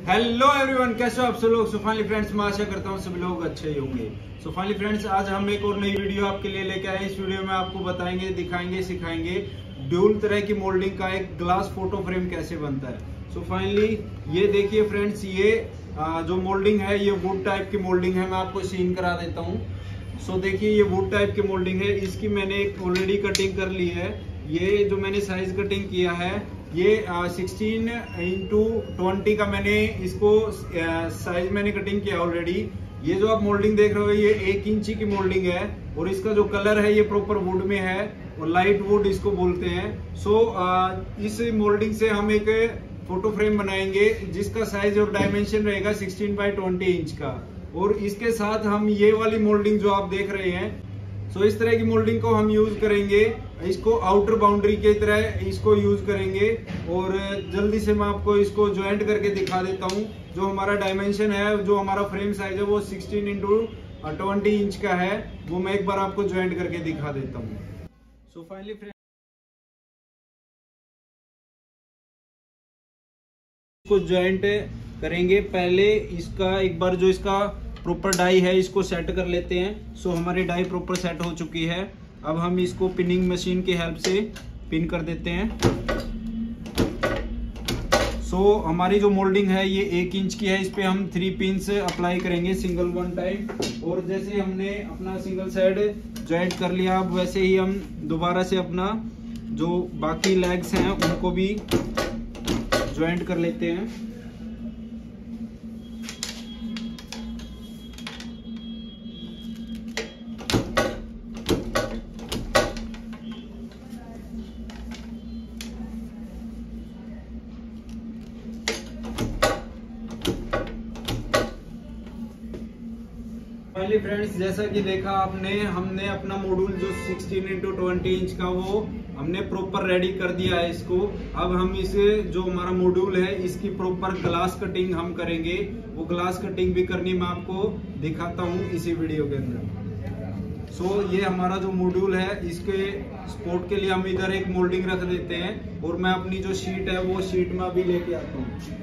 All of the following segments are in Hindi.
हेलो एवरीवन, कैसे हो आप सब लोग। सो फाइनली फ्रेंड्स, मैं आशा करता हूँ सभी लोग अच्छे ही होंगे। सो फाइनली फ्रेंड्स, आज हम एक और नई वीडियो आपके लिए लेके आए। इस वीडियो में आपको बताएंगे, दिखाएंगे, सिखाएंगे ड्यूल तरह की मोल्डिंग का एक ग्लास फोटो फ्रेम कैसे बनता है। सो फाइनली ये देखिए फ्रेंड्स, ये जो मोल्डिंग है ये वुड टाइप की मोल्डिंग है। मैं आपको सीन करा देता हूँ। सो देखिए, ये वुड टाइप की मोल्डिंग है। इसकी मैंने ऑलरेडी कटिंग कर ली है। ये जो मैंने साइज कटिंग किया है ये 16x20 का मैंने इसको साइज मैंने कटिंग किया ऑलरेडी। ये जो आप मोल्डिंग देख रहे हो ये 1 इंची की मोल्डिंग है और इसका जो कलर है ये प्रॉपर वुड में है और लाइट वुड इसको बोलते हैं। सो इस मोल्डिंग से हम एक फोटो फ्रेम बनाएंगे जिसका साइज और डायमेंशन रहेगा 16x20 इंच का। और इसके साथ हम ये वाली मोल्डिंग जो आप देख रहे हैं, सो इस तरह की मोल्डिंग को हम यूज करेंगे। इसको आउटर बाउंड्री की तरह इसको यूज करेंगे और जल्दी से मैं आपको इसको ज्वाइंट करके दिखा देता हूँ। जो हमारा डायमेंशन है, जो हमारा फ्रेम साइज है वो 16x20 इंच का है। वो मैं एक बार आपको ज्वाइंट करके दिखा देता हूँ। सो फाइनली फ्रेंड, इसको ज्वाइंट करेंगे। पहले इसका एक बार जो इसका प्रॉपर डाई है इसको सेट कर लेते हैं। सो हमारी डाई प्रॉपर सेट हो चुकी है। अब हम इसको पिनिंग मशीन की हेल्प से पिन कर देते हैं। सो हमारी जो मोल्डिंग है ये 1 इंच की है। इस पे हम 3 पिंस अप्लाई करेंगे सिंगल वन टाइम। और जैसे हमने अपना सिंगल साइड ज्वाइंट कर लिया, अब वैसे ही हम दोबारा से अपना जो बाकी लेग्स हैं उनको भी ज्वाइंट कर लेते हैं। फाइनली फ्रेंड्स, जैसा कि देखा आपने, हमने अपना मॉड्यूल जो 16x20 इंच का वो हमने प्रॉपर रेडी कर दिया है इसको। अब हम इसे जो हमारा मॉड्यूल है इसकी प्रॉपर ग्लास कटिंग हम करेंगे। वो ग्लास कटिंग भी करनी मैं आपको दिखाता हूँ इसी वीडियो के अंदर। सो ये हमारा जो मॉड्यूल है इसके सपोर्ट के लिए हम इधर एक मोल्डिंग रख देते हैं और मैं अपनी जो शीट है वो शीट में अभी लेके आता हूँ।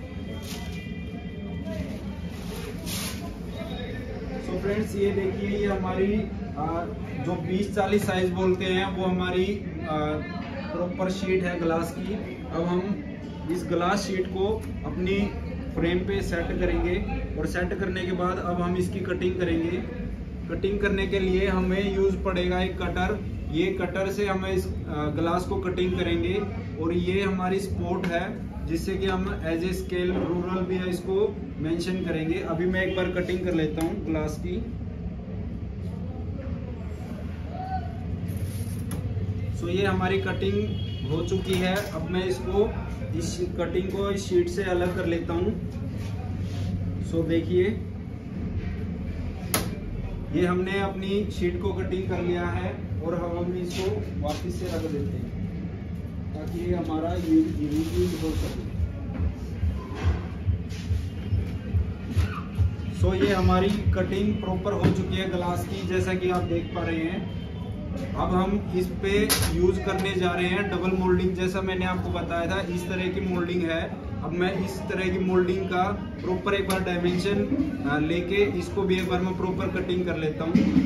तो फ्रेंड्स ये देखिए, ये हमारी जो 20-40 साइज बोलते हैं वो हमारी प्रॉपर शीट है ग्लास की। अब हम इस ग्लास शीट को अपनी फ्रेम पे सेट करेंगे और सेट करने के बाद अब हम इसकी कटिंग करेंगे। कटिंग करने के लिए हमें यूज पड़ेगा एक कटर। ये कटर से हम इस ग्लास को कटिंग करेंगे और ये हमारी स्पॉट है जिससे कि हम एज ए स्केल रूरल भी है इसको मेंशन करेंगे। अभी मैं एक बार कटिंग कर लेता हूँ ग्लास की। सो ये हमारी कटिंग हो चुकी है। अब मैं इसको इस कटिंग को इस शीट से अलग कर लेता हूँ। सो देखिए, ये हमने अपनी शीट को कटिंग कर लिया है और हम इसको वापस से रख देते हैं ताकि ये हमारा यूज हो सके। सो ये हमारी कटिंग प्रॉपर हो चुकी है ग्लास की, जैसा कि आप देख पा रहे हैं। अब हम इस पे यूज करने जा रहे हैं डबल मोल्डिंग। जैसा मैंने आपको बताया था इस तरह की मोल्डिंग है। अब मैं इस तरह की मोल्डिंग का प्रॉपर एक बार डायमेंशन लेके इसको भी एक बार मैं प्रॉपर कटिंग कर लेता हूँ।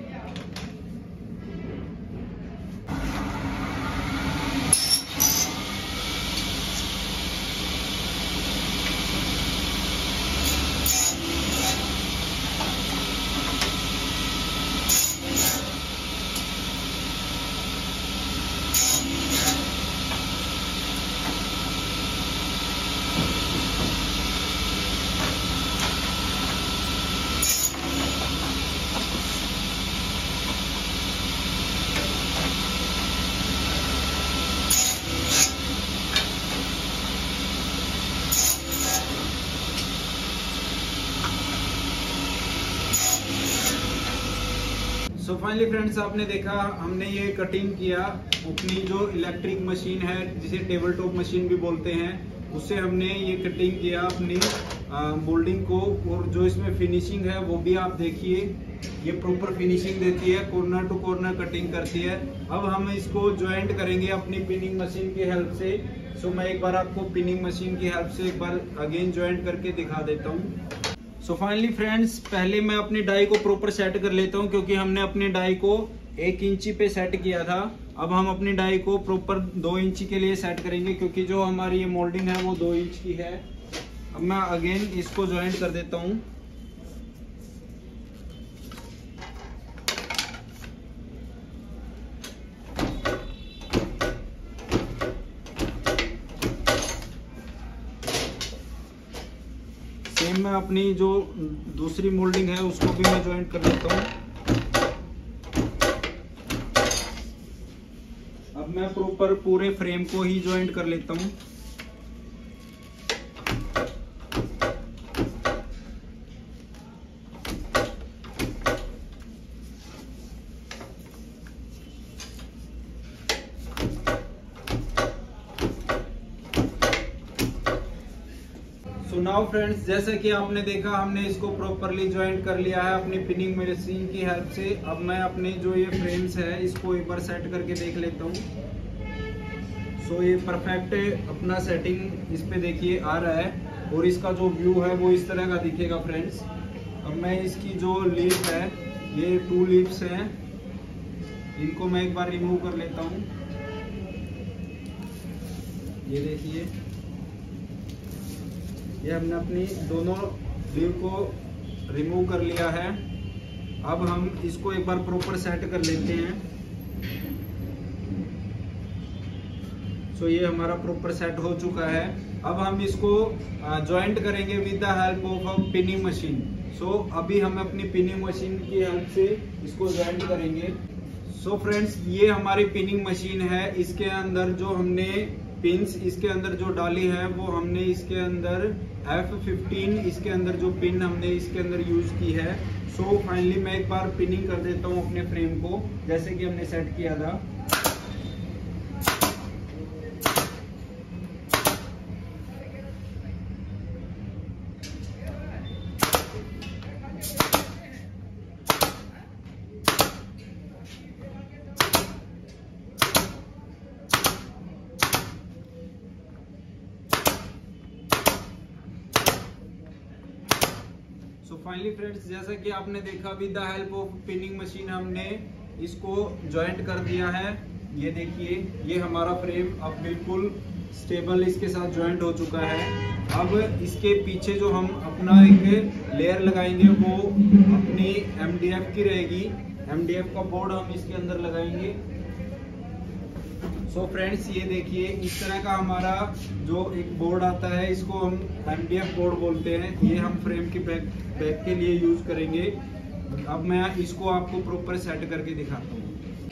सो फाइनली फ्रेंड्स, आपने देखा हमने ये कटिंग किया अपनी जो इलेक्ट्रिक मशीन है जिसे टेबल टॉप मशीन भी बोलते हैं, उससे हमने ये कटिंग किया अपनी मोल्डिंग को। और जो इसमें फिनिशिंग है वो भी आप देखिए। ये प्रॉपर फिनिशिंग देती है, कॉर्नर टू कॉर्नर कटिंग करती है। अब हम इसको ज्वाइंट करेंगे अपनी पिनिंग मशीन की हेल्प से। सो मैं एक बार आपको पिनिंग मशीन की हेल्प से एक बार अगेन ज्वाइंट करके दिखा देता हूँ। सो फाइनली फ्रेंड्स, पहले मैं अपनी डाई को प्रॉपर सेट कर लेता हूँ, क्योंकि हमने अपनी डाई को 1 इंची पे सेट किया था। अब हम अपनी डाई को प्रॉपर 2 इंची के लिए सेट करेंगे, क्योंकि जो हमारी ये मोल्डिंग है वो 2 इंच की है। अब मैं अगेन इसको ज्वाइंट कर देता हूँ। सेम मैं अपनी जो दूसरी मोल्डिंग है उसको भी मैं ज्वाइंट कर लेता हूँ। अब मैं प्रॉपर पूरे फ्रेम को ही ज्वाइंट कर लेता हूँ। सो नाउ फ्रेंड्स, जैसा कि आपने देखा हमने इसको प्रॉपरली ज्वाइंट कर लिया है अपनी पिनिंग मशीन की हेल्प से। अब मैं अपने जो ये फ्रेम्स है इसको एक बार सेट करके देख लेता हूँ। सो ये परफेक्ट अपना सेटिंग इस पे देखिए आ रहा है, और इसका जो व्यू है वो इस तरह का दिखेगा फ्रेंड्स। अब मैं इसकी जो लीफ है, ये 2 लीफ्स हैं, इनको मैं एक बार रिमूव कर लेता हूँ। ये देखिए, ये हमने अपनी दोनों लीव को रिमूव कर लिया है। अब हम इसको एक बार प्रॉपर सेट कर लेते हैं। सो ये हमारा प्रॉपर सेट हो चुका है। अब हम इसको ज्वाइंट करेंगे with the help of a pinning machine. So अभी हम अपनी पिनिंग मशीन की हेल्प से इसको ज्वाइंट करेंगे। सो फ्रेंड्स, ये हमारी पिनिंग मशीन है। इसके अंदर जो हमने पिन्स इसके अंदर जो डाली है वो हमने इसके अंदर F15 इसके अंदर जो पिन हमने इसके अंदर यूज की है। सो फाइनली मैं एक बार पिनिंग कर देता हूँ अपने फ्रेम को, जैसे कि हमने सेट किया था। सो फाइनली फ्रेंड्स, जैसा कि आपने देखा with the help of pinning machine हमने इसको ज्वाइंट कर दिया है। ये देखिए, ये हमारा फ्रेम अब बिल्कुल स्टेबल इसके साथ ज्वाइंट हो चुका है। अब इसके पीछे जो हम अपना एक लेयर लगाएंगे वो अपनी MDF की रहेगी। MDF का बोर्ड हम इसके अंदर लगाएंगे। सो फ्रेंड्स, ये देखिए, इस तरह का हमारा जो एक बोर्ड आता है इसको हम MDF बोर्ड बोलते हैं। ये हम फ्रेम की बैक के लिए यूज करेंगे। अब मैं इसको आपको प्रॉपर सेट करके दिखाता हूँ।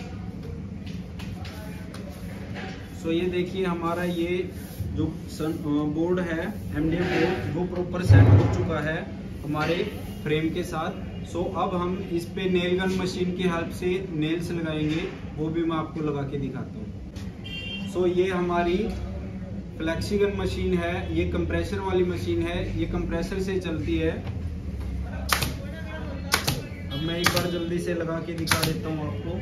सो ये देखिए, हमारा ये जो बोर्ड है MDF बोर्ड वो प्रॉपर सेट हो चुका है हमारे फ्रेम के साथ। सो अब हम इस पे नेल गन मशीन की हेल्प से नेल्स लगाएंगे, वो भी मैं आपको लगा के दिखाता हूँ। सो ये हमारी फ्लेक्सीगन मशीन है, ये कंप्रेसर वाली मशीन है, ये कंप्रेसर से चलती है। अब मैं एक बार जल्दी से लगा के दिखा देता हूँ आपको।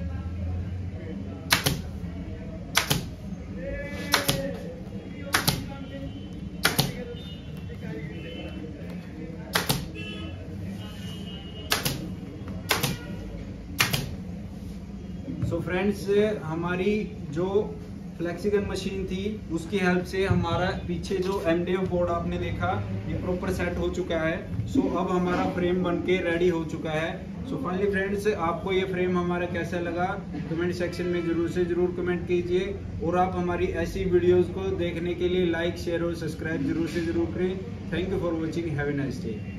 सो फ्रेंड्स, हमारी जो फ्लेक्सीगन मशीन थी उसकी हेल्प से हमारा पीछे जो MDF बोर्ड आपने देखा ये प्रॉपर सेट हो चुका है। सो अब हमारा फ्रेम बनके रेडी हो चुका है। सो फाइनली फ्रेंड्स, आपको ये फ्रेम हमारा कैसा लगा कमेंट सेक्शन में जरूर से जरूर कमेंट कीजिए, और आप हमारी ऐसी वीडियोस को देखने के लिए लाइक, शेयर और सब्सक्राइब जरूर से जरूर करें। Thank you for watching. Have a nice day.